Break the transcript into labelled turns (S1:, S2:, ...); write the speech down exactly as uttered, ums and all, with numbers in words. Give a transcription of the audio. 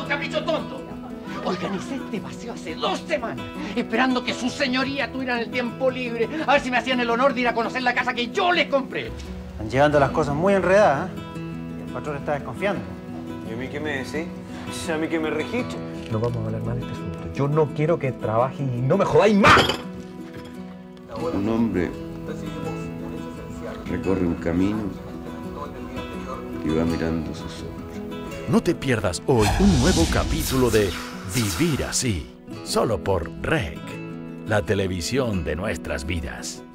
S1: capricho tonto. Organicé este paseo hace dos semanas, esperando que su señoría tuvieran el tiempo libre, a ver si me hacían el honor de ir a conocer la casa que yo les compré.
S2: Están llegando las cosas muy enredadas, ¿eh? Y el patrón está desconfiando.
S3: ¿Y a mí qué me decís? ¿A mí qué me registra?
S4: No vamos a hablar más de este asunto. Yo no quiero que trabajes y no me jodáis más.
S5: Un hombre recorre un camino y va mirando sus sombras.
S6: No te pierdas hoy un nuevo capítulo de Vivir Así, solo por R E C, la televisión de nuestras vidas.